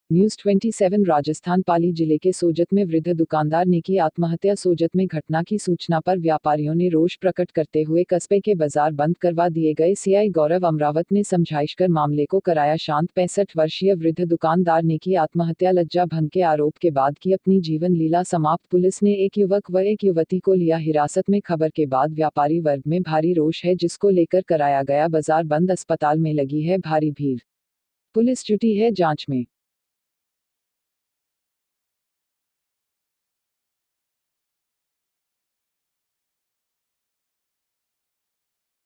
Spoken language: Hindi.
न्यूज़ 27 राजस्थान पाली जिले के सोजत में वृद्ध दुकानदार ने की आत्महत्या। सोजत में घटना की सूचना पर व्यापारियों ने रोष प्रकट करते हुए कस्बे के बाजार बंद करवा दिए गए। सीआई गौरव अमरावत ने समझाइश कर मामले को कराया शांत। 65 वर्षीय वृद्ध दुकानदार ने की आत्महत्या। लज्जा भंग के आरोप के बाद की अपनी जीवन लीला समाप्त। पुलिस ने एक युवक व एक युवती को लिया हिरासत में। खबर के बाद व्यापारी वर्ग में भारी रोष है, जिसको लेकर कराया गया बाजार बंद। अस्पताल में लगी है भारी भीड़, पुलिस जुटी है जांच में।